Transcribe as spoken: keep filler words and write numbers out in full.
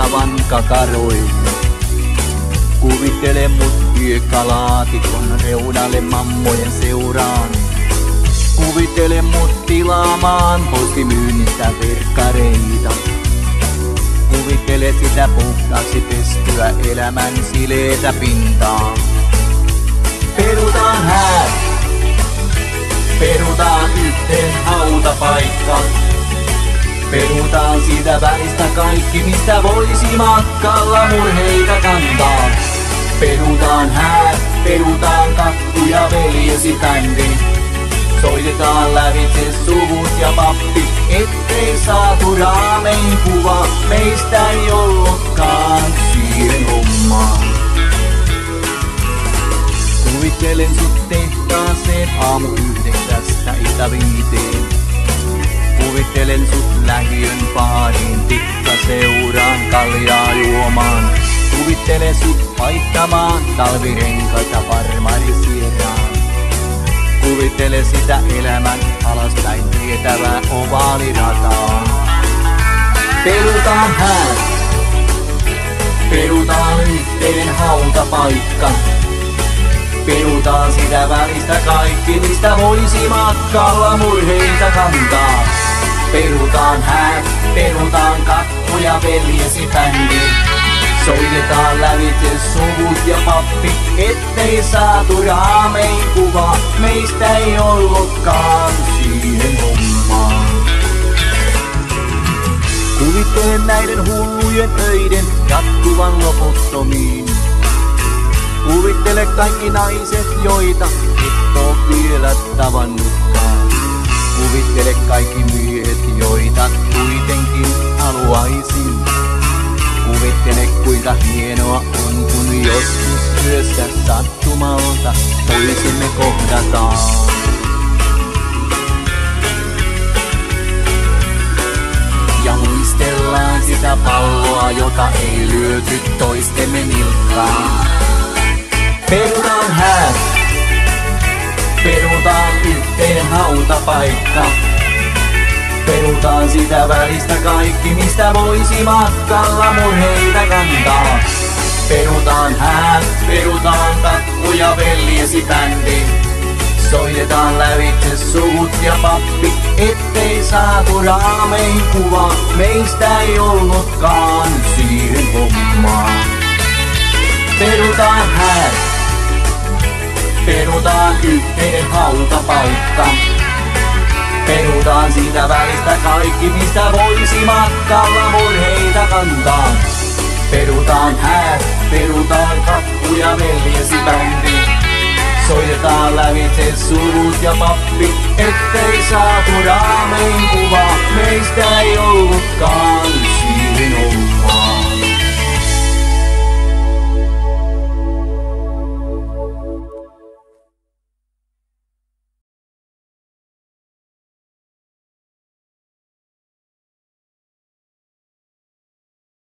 kanavan kakaroille. Kuvittele mut hiekkalaatikon reunalle mammojen seuraan. Kuvittele mut tilaamaan postimyynnistä verkkareita. Kuvittele sitä puhtaaksi pestyä elämän sileetä pintaa. Perutaan häät, perutaan yhteen hautapaikka. Perutaan siitä välistä kaikki, mistä voisi matkalla murheita kantaa. Perutaan häät, perutaan kakku ja veljesi bändi. Soitetaan lävitse suvut ja pappi, ettei saatu raamein kuva. Meistä ei ollutkaan siihen hommaan. Kuvittelen sut tehtaaseen aamu yhdeksästä iltaviiteen. Kuvittelen sut lähiön baariin, tikka seuraan kaljaa juomaan. Kuvittelen sut vaihtamaan talvirenkaita farmarisieraan. Kuvittele sitä elämän alaspäin tietävää ovaalirataa. Perutaan häät, perutaan yhteen hautapaikka. Perutaan sitä välistä kaikki, mistä voisi matkalla murheita kantaa. Perutaan häät, perutaan kakku ja veljesi bändi. Soitetaan lävitse suvut ja pappi, ettei saatu raamein kuva. Meistä ei ollutkaan siihen hommaan. Kuvittelen näiden hullujen öiden jatkuvan loputtomiin. Kuvittele kaikki naiset, joita et oo vielä tavannutkaan. Kuvittele kaikki miehet, joita kuitenkin haluaisin. Kuvittele kuinka hienoa on, kun joskus yössä sattumalta toisemme kohdataan. Ja muistellaan sitä palloa, jota ei lyöty toistemme nilkkaan. Perutaan häät, perutaan yhteen hautapaikka. Perutaan sitä välistä kaikki, mistä voisi matkalla murheita kantaa. Perutaan häät, perutaan kakku ja veljesi bändi. Soitetaan lävitse suvut ja pappi, ettei saatu raamein kuva. Meistä ei ollutkaan siihen hommaan. Perutaan häät, perutaan yhteen hautapaikka. Perutaan siitä välistä kaikki, mistä voisi matkalla murheita kantaa. Perutaan häät, perutaan kakku ja veljesi bändi. Soitetaan lävitse suvut ja pappi, ettei saatu raamein kuva. Meistä ei ollutkaan siihen hommaan.